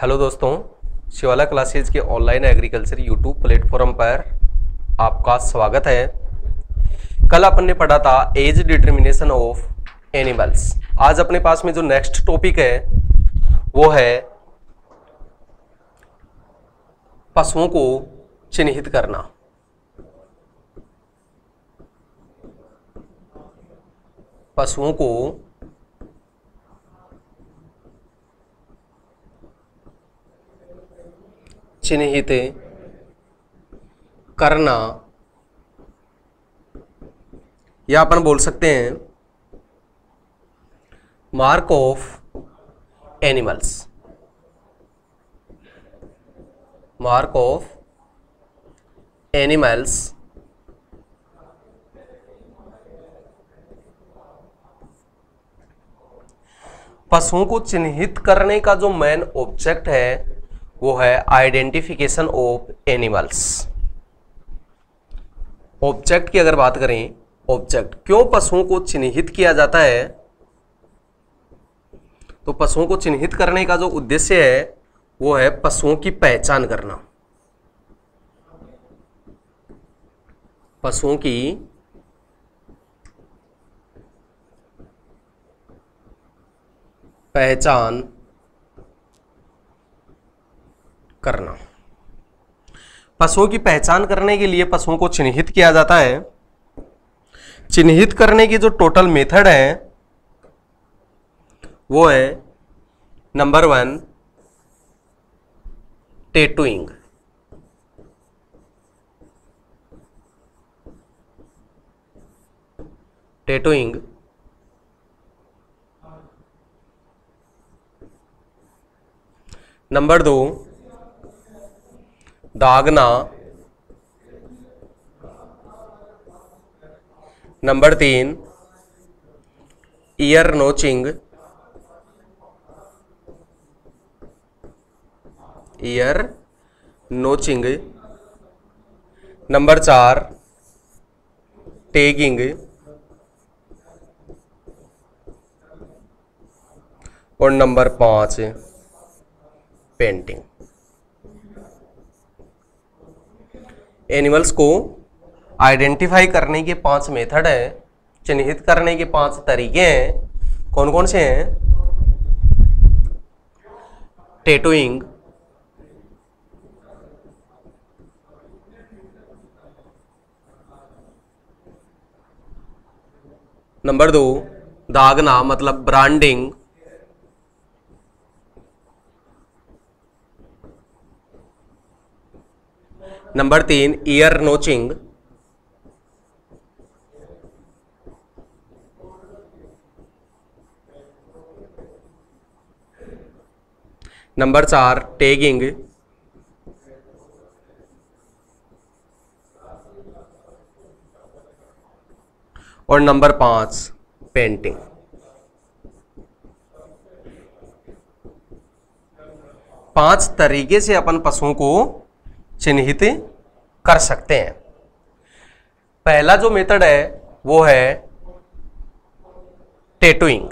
Hello दोस्तों, Shivala classes के online agriculture YouTube platform पर आपका स्वागत है। कल अपन ने पढ़ा था एज डिटर्मिनेशन ऑफ एनिमल्स। आज अपने पास में जो नेक्स्ट टॉपिक है वो है पशुओं को चिन्हित करना। पशुओं को चिन्हित करना, या अपन बोल सकते हैं mark of animals. Mark of animals पशुओं को चिन्हित करने का जो मेन ऑब्जेक्ट है वो है आइडेंटिफिकेशन ऑफ एनिमल्स। ऑब्जेक्ट की अगर बात करें, ऑब्जेक्ट क्यों पशुओं को चिन्हित किया जाता है, तो पशुओं को चिन्हित करने का जो उद्देश्य है वो है पशुओं की पहचान करना। पशुओं की पहचान करना। पशुओं की पहचान करने के लिए पशुओं को चिन्हित किया जाता है। चिन्हित करने की जो टोटल मेथड है वो है नंबर 1 टैटूइंग। टैटूइंग नंबर 2 दागना। Number 3 ear notching. Ear notching. Number 4 tagging. और नंबर 5 पेंटिंग। एनिमल्स को आइडेंटिफाई करने के 5 मेथड है, चिन्हित करने के 5 तरीके हैं। कौन कौन से हैं? टैटूइंग, नंबर 2 दागना मतलब branding, number 3 ear notching, number 4 tagging, और नंबर 5 पेंटिंग। पांच तरीके से अपन पशुओं को चिन्हित कर सकते हैं। पहला जो मेथड है वो है टैटूइंग।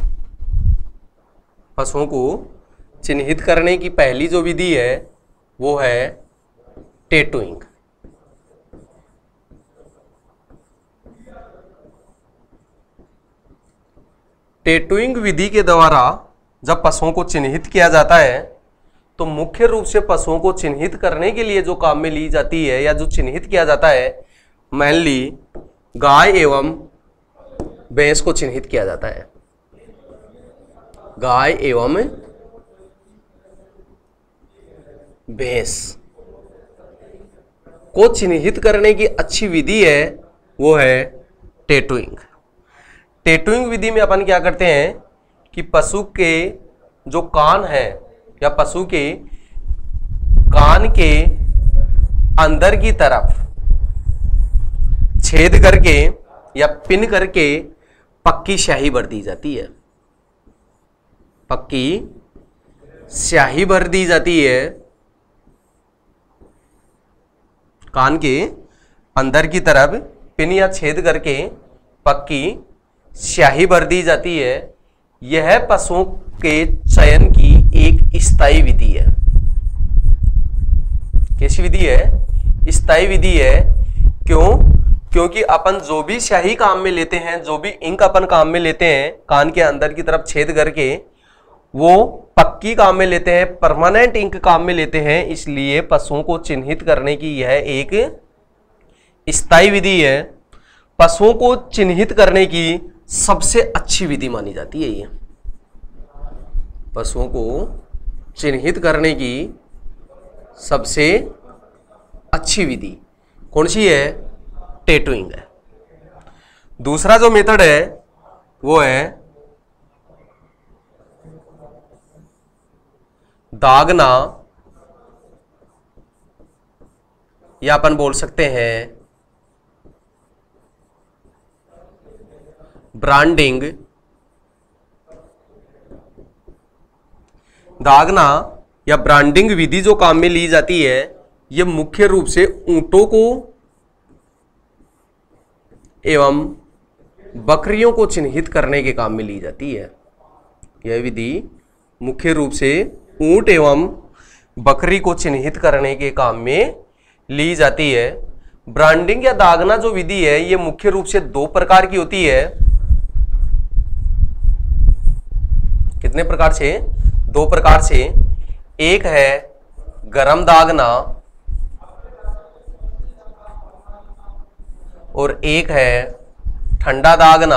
पशुओं को चिन्हित करने की पहली जो विधि है वो है टैटूइंग। टैटूइंग विधि के द्वारा जब पशुओं को चिन्हित किया जाता है तो मुख्य रूप से पशुओं को चिन्हित करने के लिए जो काम में ली जाती है या जो चिन्हित किया जाता है, मेनली गाय एवं भैंस को चिन्हित किया जाता है। गाय एवं भैंस को चिन्हित करने की अच्छी विधि है वो है टैटूइंग। टैटूइंग विधि में अपन क्या करते हैं कि पशु के जो कान है या पशु के कान के अंदर की तरफ छेद करके या पिन करके पक्की स्याही भर दी जाती है। पक्की स्याही भर दी जाती है। कान के अंदर की तरफ पिन या छेद करके पक्की स्याही भर दी जाती है। यह पशुओं के चयन की एक स्थायी विधि है। कैसी विधि है? स्थायी विधि है। क्यों? क्योंकि अपन जो भी स्याही काम में लेते हैं, जो भी इंक अपन काम में लेते हैं, कान के अंदर की तरफ छेद करके, वो पक्की काम में लेते हैं, परमानेंट इंक काम में लेते हैं। इसलिए पशुओं को चिन्हित करने की यह एक स्थायी विधि है। पशुओं को चिन्हित करने की सबसे अच्छी विधि मानी जाती है ये। पशुओं को चिन्हित करने की सबसे अच्छी विधि कौन सी है? टैटूइंग है। दूसरा जो मेथड है वो है दागना, या अपन बोल सकते हैं ब्रांडिंग। दागना या ब्रांडिंग विधि जो काम में ली जाती है, यह मुख्य रूप से ऊंटों को एवं बकरियों को चिन्हित करने के काम में ली जाती है। यह विधि मुख्य रूप से ऊंट एवं बकरी को चिन्हित करने के काम में ली जाती है। ब्रांडिंग या दागना जो विधि है, यह मुख्य रूप से दो प्रकार की होती है। कितने प्रकार से? दो प्रकार से। एक है गरम दागना और एक है ठंडा दागना।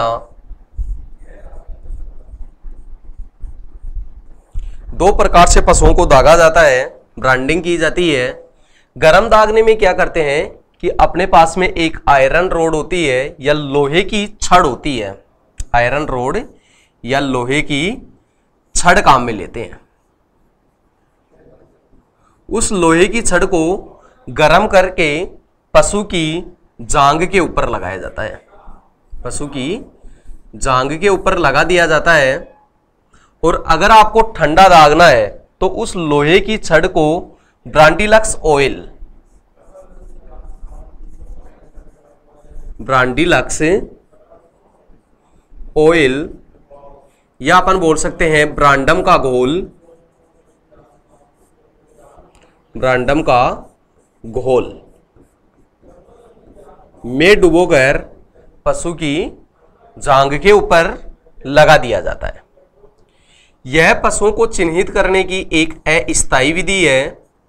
दो प्रकार से पशुओं को दागा जाता है, ब्रांडिंग की जाती है। गरम दागने में क्या करते हैं कि अपने पास में एक आयरन रोड होती है या लोहे की छड़ होती है। आयरन रोड या लोहे की छड़ काम में लेते हैं। उस लोहे की छड़ को गरम करके पशु की जांग के ऊपर लगाया जाता है। पशु की जांग के ऊपर लगा दिया जाता है। और अगर आपको ठंडा दागना है तो उस लोहे की छड़ को ब्रांडिलक्स ऑयल या अपन बोल सकते हैं ब्रांडम का घोल में डुबोकर पशु की जांग के ऊपर लगा दिया जाता है। यह पशुओं को चिन्हित करने की एक अस्थायी विधि है।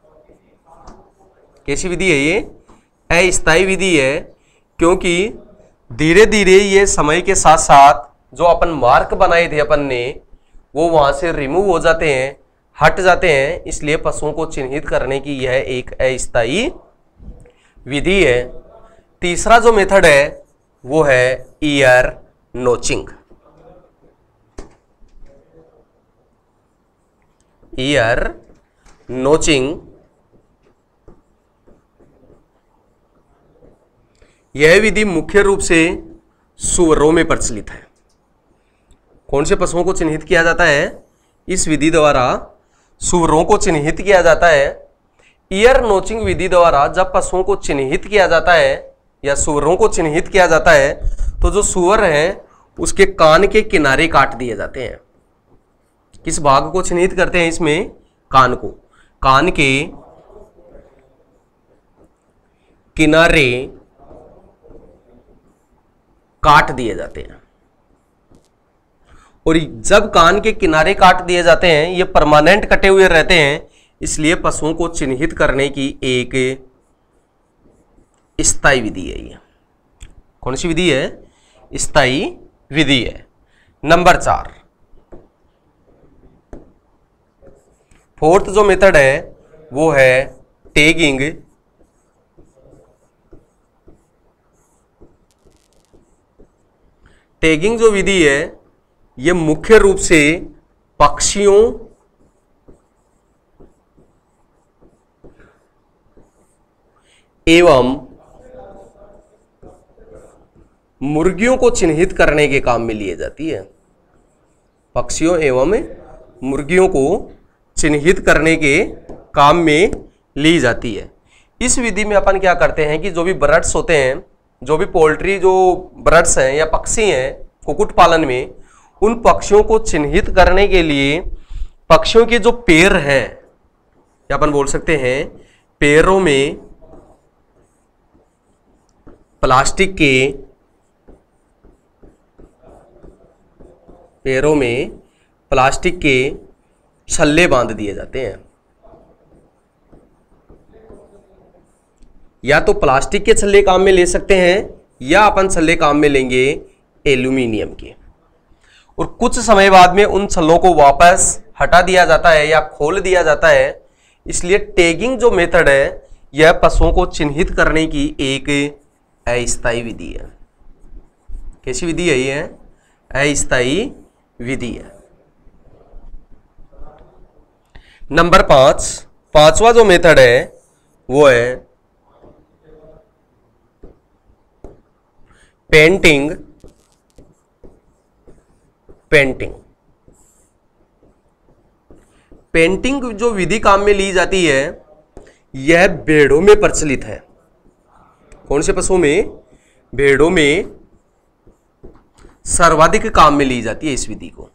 कैसी विधि है ये? अस्थायी विधि है, क्योंकि धीरे धीरे ये समय के साथ साथ जो अपन मार्क बनाए थे अपन ने, वो वहां से रिमूव हो जाते हैं, हट जाते हैं। इसलिए पशुओं को चिन्हित करने की यह एक अस्थायी विधि है। तीसरा जो मेथड है वो है ईयर नोचिंग। ईयर नोचिंग यह विधि मुख्य रूप से सुअरों में प्रचलित है। कौन से पशुओं को चिन्हित किया जाता है? इस विधि द्वारा सुअरों को चिन्हित किया जाता है। ईयर नोचिंग विधि द्वारा जब पशुओं को चिन्हित किया जाता है या सुअरों को चिन्हित किया जाता है, तो जो सुअर है उसके कान के किनारे काट दिए जाते हैं। किस भाग को चिन्हित करते हैं इसमें? कान को। कान के किनारे काट दिए जाते हैं। और जब कान के किनारे काट दिए जाते हैं, ये परमानेंट कटे हुए रहते हैं, इसलिए पशुओं को चिन्हित करने की एक स्थायी विधि है। ये कौन सी विधि है? स्थायी विधि है। नंबर 4, फोर्थ जो मेथड है वो है टैगिंग। टैगिंग जो विधि है ये मुख्य रूप से पक्षियों एवं मुर्गियों को चिन्हित करने के काम में लिए जाती है। पक्षियों एवं मुर्गियों को चिन्हित करने के काम में ली जाती है। इस विधि में अपन क्या करते हैं कि जो भी बर्ड्स होते हैं, जो भी पोल्ट्री जो बर्ड्स हैं या पक्षी हैं कुक्कुट पालन में, उन पक्षियों को चिन्हित करने के लिए पक्षियों के जो पैर हैं, या अपन बोल सकते हैं पैरों में प्लास्टिक के छल्ले बांध दिए जाते हैं। या तो प्लास्टिक के छल्ले काम में ले सकते हैं या अपन छल्ले काम में लेंगे एल्यूमिनियम के, और कुछ समय बाद में उन छल्लों को वापस हटा दिया जाता है या खोल दिया जाता है। इसलिए टैगिंग जो मेथड है यह पशुओं को चिन्हित करने की एक अस्थायी विधि है। कैसी विधि है ये? अस्थायी विधि है। नंबर 5, पांचवा जो मेथड है वो है पेंटिंग। पेंटिंग जो विधि काम में ली जाती है यह भेड़ों में प्रचलित है। कौन से पशुओं में? भेड़ों में सर्वाधिक काम में ली जाती है इस विधि को।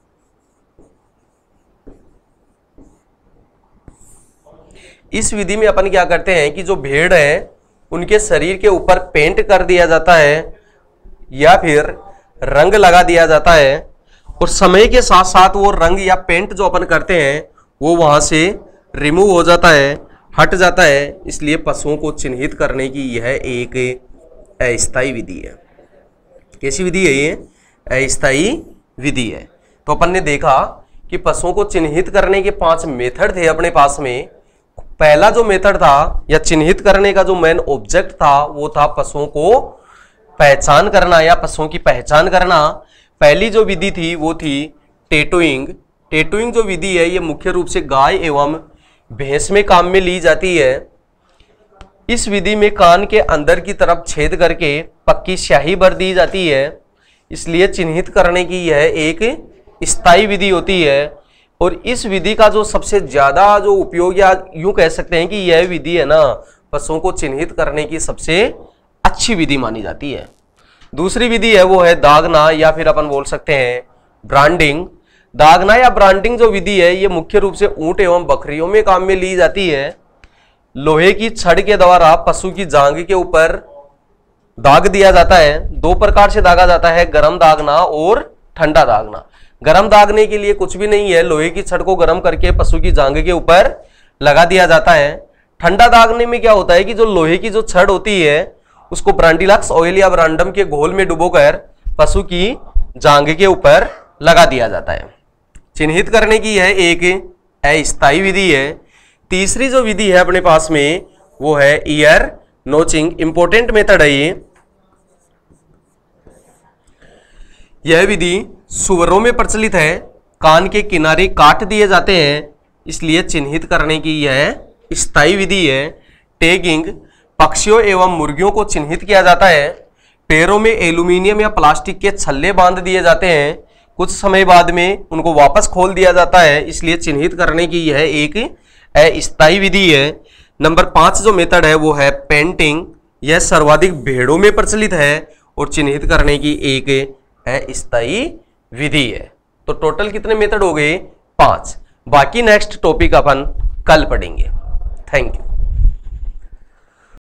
इस विधि में अपन क्या करते हैं कि जो भेड़ है उनके शरीर के ऊपर पेंट कर दिया जाता है या फिर रंग लगा दिया जाता है, और समय के साथ साथ वो रंग या पेंट जो अपन करते हैं वो वहां से रिमूव हो जाता है, हट जाता है। इसलिए पशुओं को चिन्हित करने की यह एक अस्थायी विधि है। कैसी विधि है ये? अस्थायी विधि है। तो अपन ने देखा कि पशुओं को चिन्हित करने के 5 मेथड थे अपने पास में। पहला जो मेथड था या चिन्हित करने का जो मेन ऑब्जेक्ट था वो था पशुओं को पहचान करना या पशुओं की पहचान करना। पहली जो विधि थी वो थी टैटूइंग। टैटूइंग जो विधि है ये मुख्य रूप से गाय एवं भैंस में काम में ली जाती है। इस विधि में कान के अंदर की तरफ छेद करके पक्की स्याही भर दी जाती है। इसलिए चिन्हित करने की यह एक स्थायी विधि होती है। और इस विधि का जो सबसे ज्यादा जो उपयोग, या यूं कह सकते हैं कि यह विधि है ना पशुओं को चिन्हित करने की सबसे अच्छी विधि मानी जाती है। दूसरी विधि है वो है दागना, या फिर अपन बोल सकते हैं ब्रांडिंग। दागना या ब्रांडिंग जो विधि है ये मुख्य रूप से ऊंट एवं बकरियों में काम में ली जाती है। लोहे की छड़ के द्वारा पशु की जांघ के ऊपर दाग दिया जाता है। 2 प्रकार से दागा जाता है, गर्म दागना और ठंडा दागना। गर्म दागने के लिए कुछ भी नहीं है, लोहे की छड़ को गर्म करके पशु की जांघ के ऊपर लगा दिया जाता है। ठंडा दागने में क्या होता है कि जो लोहे की जो छड़ होती है उसको ब्रांडिलक्स ऑयल या ब्रांडम के घोल में डुबोकर पशु की जांघ के ऊपर लगा दिया जाता है। चिन्हित करने की यह एक अस्थायी विधि है। तीसरी जो विधि है अपने पास में वो है ईयर नोचिंग। इंपॉर्टेंट मेथड है ये। यह विधि सुअरों में प्रचलित है। कान के किनारे काट दिए जाते हैं, इसलिए चिन्हित करने की यह स्थायी विधि है। टैगिंग, पक्षियों एवं मुर्गियों को चिन्हित किया जाता है। पैरों में एल्यूमिनियम या प्लास्टिक के छल्ले बांध दिए जाते हैं, कुछ समय बाद में उनको वापस खोल दिया जाता है, इसलिए चिन्हित करने की यह एक अस्थायी विधि है। नंबर 5 जो मेथड है वो है पेंटिंग। यह सर्वाधिक भेड़ों में प्रचलित है और चिन्हित करने की एक अस्थायी विधि है। तो टोटल कितने मेथड हो गए? 5। बाकी नेक्स्ट टॉपिक अपन कल पढ़ेंगे। Thank you.